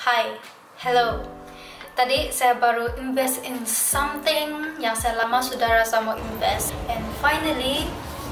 Hi, hello. Tadi saya baru invest in something yang saya lama sudah rasa mau invest. And finally,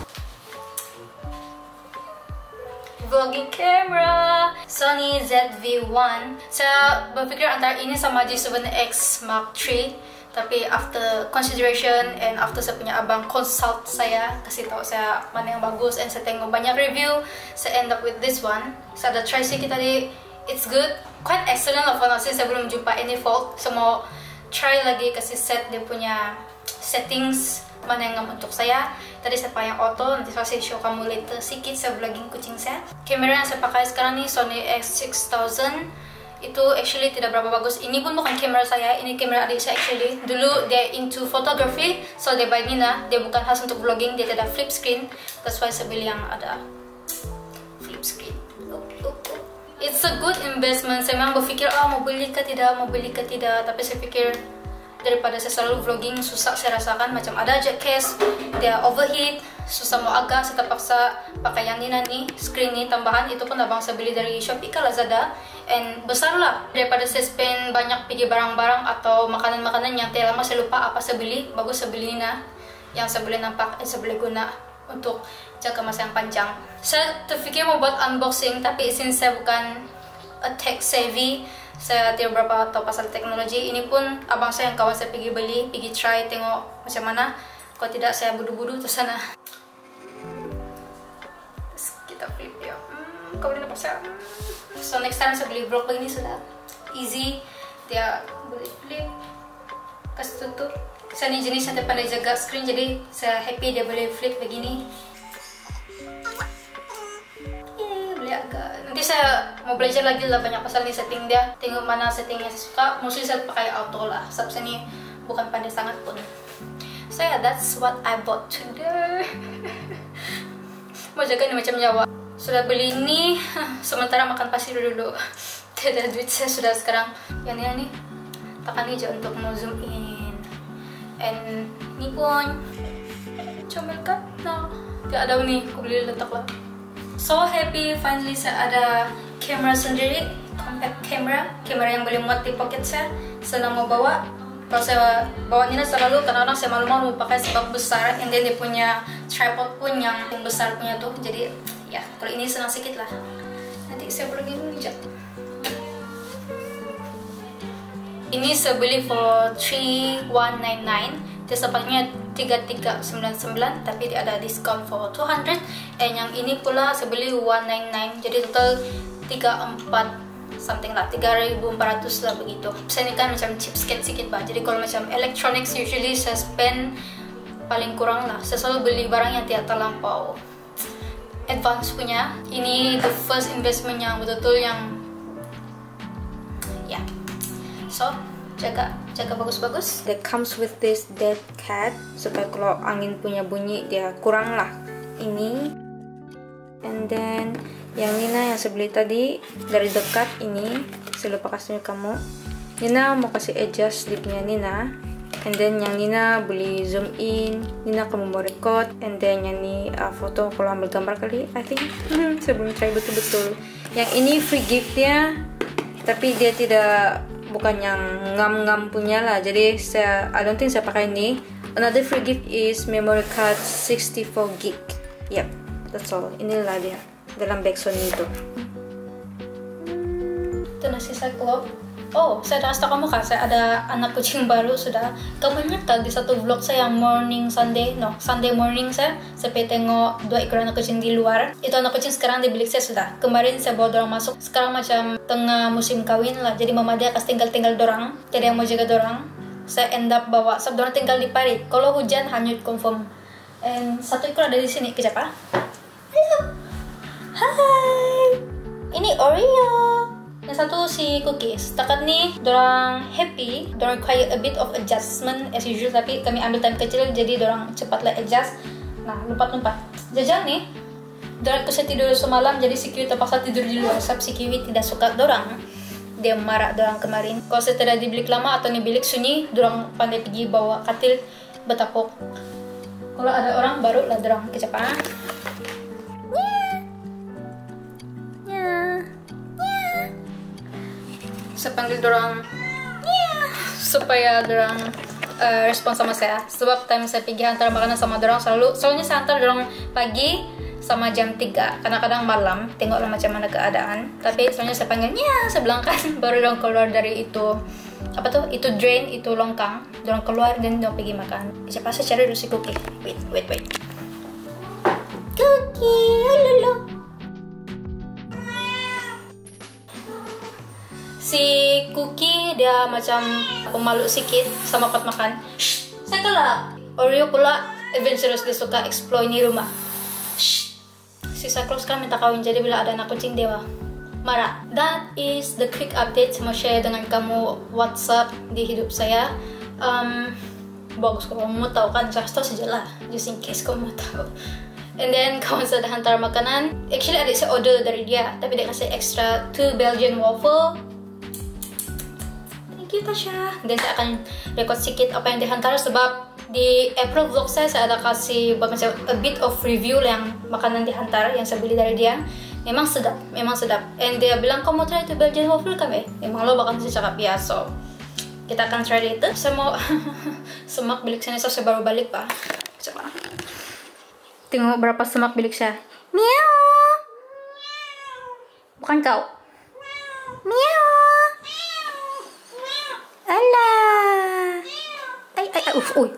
vlogging camera Sony ZV-1. Saya berpikir antara ini sama G7X Mark III, tapi after consideration and after saya punya abang consult saya, kasih tahu saya mana yang bagus, and saya tengok banyak review, saya end up with this one. Saya ada try sedikit tadi. It's good, quite excellent lah for now. Saya belum jumpa any fault. Saya mau try lagi kasih set dia punya settings mana yang untuk saya. Tadi saya pakai auto, nanti saya show kamu later sedikit saya vlogging kucing saya. Kamera yang saya pakai sekarang nih Sony x6000. Itu actually tidak berapa bagus. Ini pun bukan kamera saya, ini kamera adik saya actually. Dulu dia into photography, so dia buy Nina. Dia bukan khas untuk vlogging, dia tidak flip screen. That's why saya beli yang ada flip screen. It's a good investment. Saya memang berfikir, mau beli ke tidak, tapi saya pikir daripada saya selalu vlogging susah saya rasakan, macam ada aja case dia overheat, susah mau agak, saya terpaksa pakai yang Nina nih, screen nih tambahan. Itu pun abang saya beli dari Shopee ke Lazada, and besar lah daripada saya spend banyak pergi barang-barang atau makanan-makanan yang tidak lama saya lupa apa saya beli. Bagus saya beli Nina yang saya boleh nampak, saya boleh guna untuk jangka masa yang panjang. Saya terfikir mau buat unboxing, tapi since saya bukan a tech savvy, saya tidak berapa tahu pasal teknologi. Ini pun abang saya yang kawan saya pergi beli, pergi try tengok macam mana. Kalau tidak saya budu-budu ke sana. Kita flip ya. Kau boleh nampak saya. So next time saya beli vlog begini sudah easy. Dia boleh flip, kasih tutup. Saya ni jenis yang pandai jaga screen, jadi saya happy dia boleh flip begini. Boleh agak. Nanti saya mau belajar lagi lah banyak pasal ni setting dia. Tengok mana setting yang saya suka. Mostly saya pakai auto lah. Sebab saya ni bukan pandai sangat pun. So yeah, that's what I bought today. Mau jaga ni macam nyawa. Sudah beli ni, sementara makan pasir dulu. Tidak duit saya sudah sekarang. Yang ni tekan ni je untuk mau zoom in. And ni pun comel kan? No, tidak ada ni, aku boleh letak lah. So happy finally saya ada kamera sendiri, compact camera, kamera yang boleh muat di pocket saya. Senang mau bawa. Kalau saya bawa Nina selalu, kadang-kadang saya malu-malu pakai sebab besar. And then dia punya tripod pun yang besar punya tuh. Jadi ya, kalau ini senang sedikit lah. Nanti saya pergi dulu je. Ini saya beli for 3199. Dia sepatutnya 3399, tapi dia ada discount for 200. And yang ini pula saya beli 199. Jadi total 34 something lah, 3400 lah begitu. Saya ni kan macam cheapskate sikit bah. Jadi kalau macam electronics usually saya spend paling kurang lah. Saya selalu beli barang yang tidak terlampau advance punya. Ini the first investment yang betul-betul yang ya. So, jaga bagus-bagus. That comes with this dead cat, supaya kalau angin punya bunyi dia kurang lah ini. And then yang Nina yang saya beli tadi dari dekat ini, saya lupa kasih kamu. Nina mau kasih adjust di punya Nina. And then yang Nina beli zoom in, Nina kamu mau record. And then yang ni foto kalau ambil gambar kali, I think. Saya belum try betul-betul. Yang ini free gift dia, tapi dia tidak, bukan yang ngam-ngam punya lah. Jadi saya, I don't think saya pakai ini. Another free gift is memory card 64 gig. Yep, that's all. Inilah dia dalam bag Sony itu. Itu nasi saya keluar. Oh, saya dah kasih kamu kan, saya ada anak kucing baru sudah. Kamu ingat kan di satu vlog saya yang morning Sunday, Sunday morning saya pergi tengok 2 ekor anak kucing di luar. Itu anak kucing sekarang di bilik saya sudah. Kemarin saya bawa dorang masuk. Sekarang macam tengah musim kawin lah. Jadi mama dia kasih tinggal dorang. Tidak yang mau jaga dorang. Saya end up bawa. Sebab dorang tinggal di parit. Kalau hujan hanyut confirm. And satu ekor ada di sini. Kejap ah. Halo. Hai. Ini Oreo. Yang satu si Cookies. Takat ni, dorang happy. Dorang require a bit of adjustment as usual. Tapi kami ambil time kecil, jadi dorang cepatlah adjust. Nah, lompat-lompat. Jajal ni, dorang ikut saya tidur semalam, jadi si Kiwi terpaksa tidur di luar. Sebab si Kiwi tidak suka dorang. Dia marah dorang kemarin. Kalau saya tidak di bilik lama atau di bilik sunyi, dorang pandai pergi bawa katil bertapuk. Kalau ada orang, barulah dorang kecapan. saya panggil dorang supaya dorang respon sama saya. Sebab time saya pergi hantar makanan sama dorang soalnya saya hantar dorang pagi sama jam 3, kadang-kadang malam, tengoklah macam mana keadaan. Tapi soalnya saya panggil saya bilang kan, baru dorang keluar dari itu itu drain, itu longkang, dorang keluar dan dorang pergi makan. Siapa saya cari dulu si Cookie. Wait Cookie, halo. Si Cookie dia macam pemalu sedikit sama pot makan. Saya kalah. Oreo pula adventurous, dia suka explore ini rumah. Si Cyclops kan minta kawin, jadi bila ada anak kucing dewa marah. That is the quick update mau share dengan kamu WhatsApp di hidup saya. Bagus kalau kamu mau tahu kan, just tahu saja lah, just in case kamu mau tahu. And then kawan saya dah hantar makanan. Actually ada saya order dari dia, tapi dia kasih extra 2 Belgian waffle. Thank you Tasha. Dan saya akan record sedikit apa yang dihantar, sebab di April vlog saya ada kasih macam a bit of review yang makanan dihantar yang saya beli dari dia. Memang sedap. And dia bilang, kamu try itu Belgian waffle kami. Memang lo bakal saya cakap ya, so kita akan try later. Saya mau semak bilik saya, saya baru balik pak. Coba tengok berapa semak bilik saya. Meow. Bukan kau. Meow. Alah. Uy.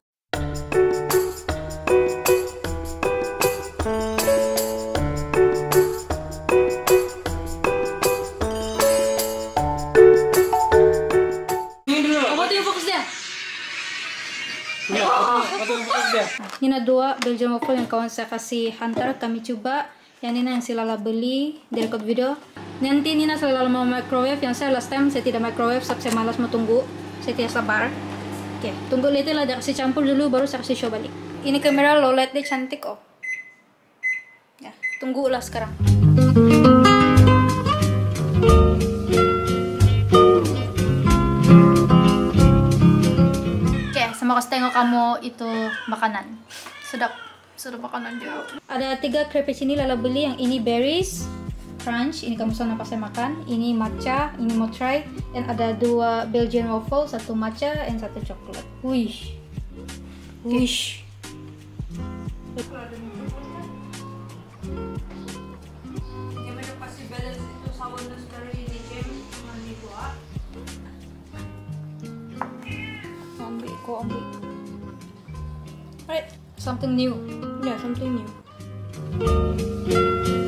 Ini ada 2 Belgian waffle yang kawan saya kasih hantar, kami coba. Yang ini yang si Lala beli di record video. Nanti Nina selalu mau microwave, yang saya last time saya tidak microwave sebab saya malas mau tunggu. Saya tidak sabar. Oke, tunggu later lah, dia kasih campur dulu baru saya kasih show balik. Ini kamera low light dia cantik oh. Ya, tunggulah sekarang. Mau kasih tengok kamu itu makanan. Sedap makanan dia. Ada 3 crepes ini Lala beli, yang ini berries crunch, ini kamu sana pas saya makan. Ini matcha, ini mau try. Dan ada 2 Belgian waffle, 1 matcha dan 1 coklat. Wish. Ambil. Alright, something new. Yeah, something new.